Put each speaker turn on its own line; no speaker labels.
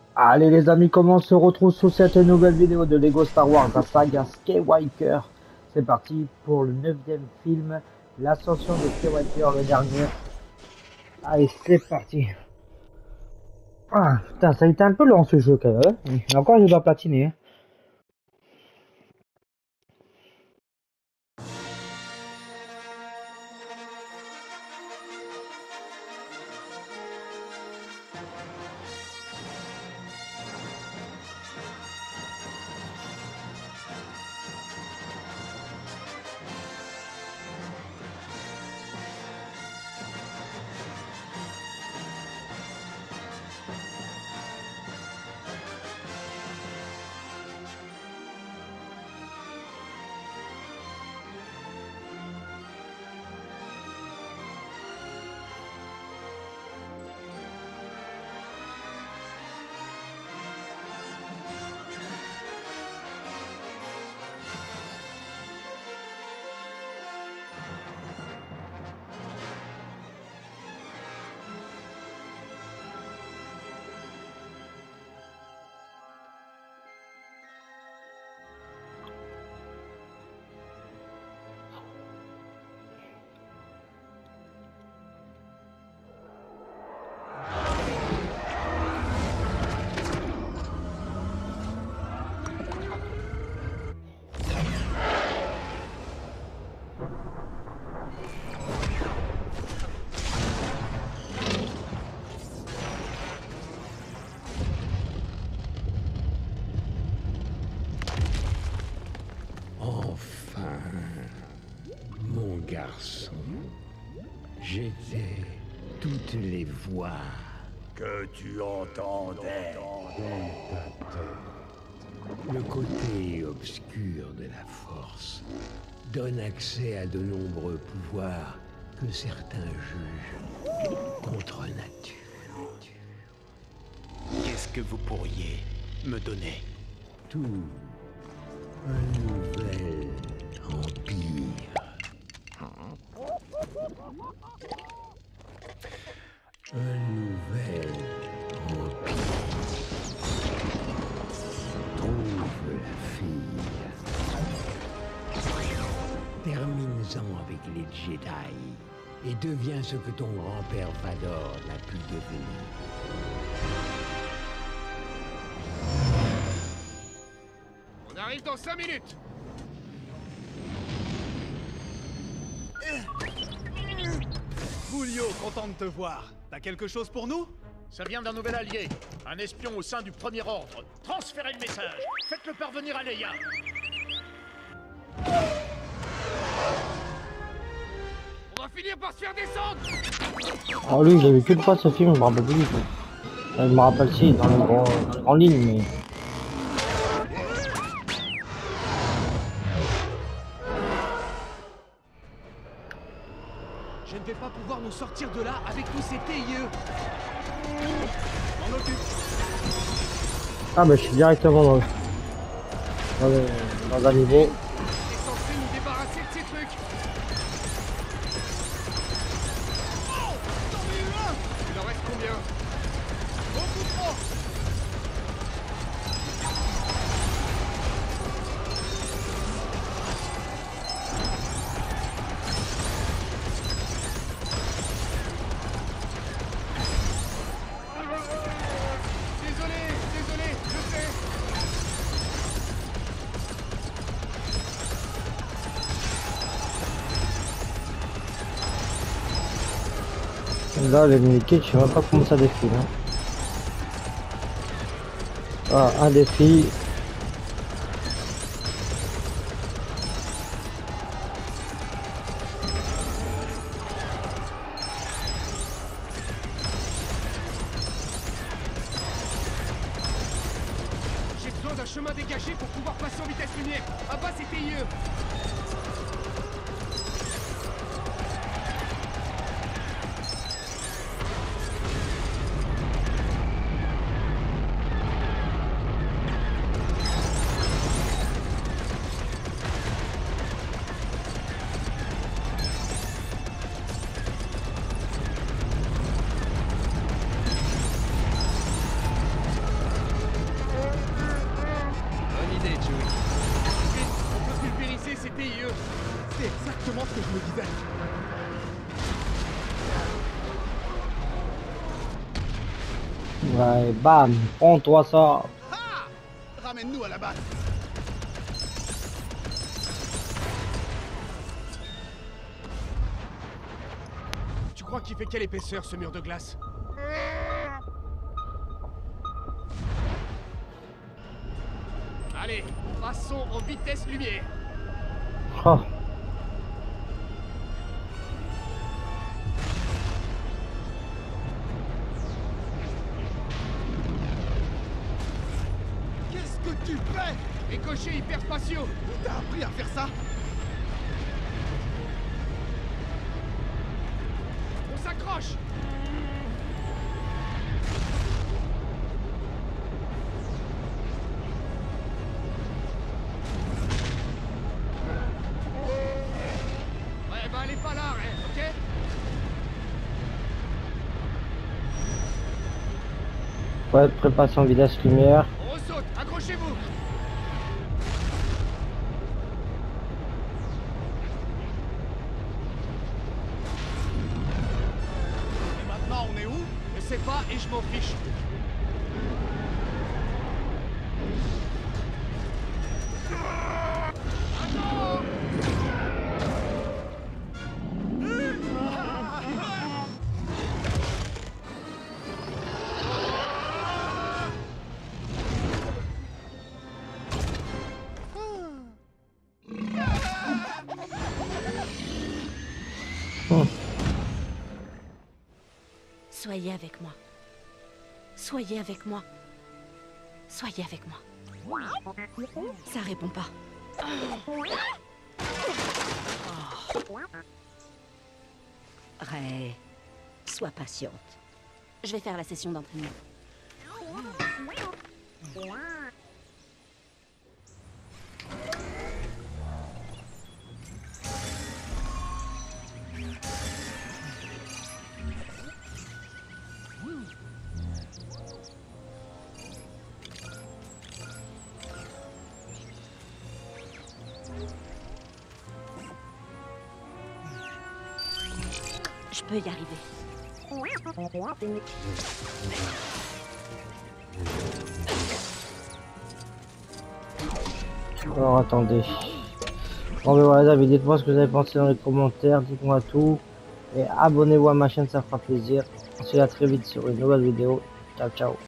Allez les amis, comment on se retrouve sous cette nouvelle vidéo de Lego Star Wars, la saga Skywalker. C'est parti pour le 9e film, l'ascension de Skywalker, le dernier. Allez, c'est parti. Ah, putain, ça a été un peu long ce jeu quand même. Et encore, je dois platiner.
Enfin, mon garçon, j'étais toutes les voix
que tu entendais.
Le côté obscur de la force donne accès à de nombreux pouvoirs que certains jugent contre nature.
Qu'est-ce que vous pourriez me donner?
Tout un nouvel empire. Un nouvel empire. Trouve la fille. Termine-en avec les Jedi et deviens ce que ton grand-père Vador n'a pu devenir.
On arrive dans 5 minutes.
Boulio, content de te voir. T'as quelque chose pour nous?
Ça vient d'un nouvel allié, un espion au sein du Premier Ordre. Transférez le message, faites-le parvenir à Leia.
On va finir par se faire descendre.
Alors lui, je l'ai vu qu'une fois ce film, je me rappelle plus du tout. Je me rappelle si, dans les grandes lignes, mais...
Je ne vais pas pouvoir nous sortir de là avec tous ces TIE. M'en occupe.
Ah bah je suis directement dans un niveau.
T'es censé nous débarrasser de ces trucs. Oh, t'en as eu un. Il en reste combien? Beaucoup trop. Désolé, je sais.
Là, les mini-kits, je sais même pas comment ça défile. Hein. Ah, un défi.
J'ai besoin d'un chemin dégagé pour pouvoir passer en vitesse lumière. À bas, c'est TIE.
Ouais, bam, prends-toi ça.
Ah! Ramène-nous à la base.
Tu crois qu'il fait quelle épaisseur ce mur de glace?
Allez, passons en vitesse lumière.
Oh.
Qu'est-ce que tu fais?
Ricochet hyperspatiaux.
Qui t'a appris à faire ça?
On s'accroche. Ouais, bah elle est pas là, hein, ok?
Ouais, préparation vitesse lumière.
On ressaute, accrochez-vous.
Et maintenant, on est où?
Je sais pas et je m'en fiche.
Soyez avec moi. Soyez avec moi. Soyez avec moi. Ça répond pas. Ray, sois patiente. Je vais faire la session d'entraînement. Je peux y arriver.
Alors attendez. Bon ben voilà les amis, dites-moi ce que vous avez pensé dans les commentaires, dites-moi tout. Et abonnez-vous à ma chaîne, ça fera plaisir. On se dit à très vite sur une nouvelle vidéo. Ciao ciao.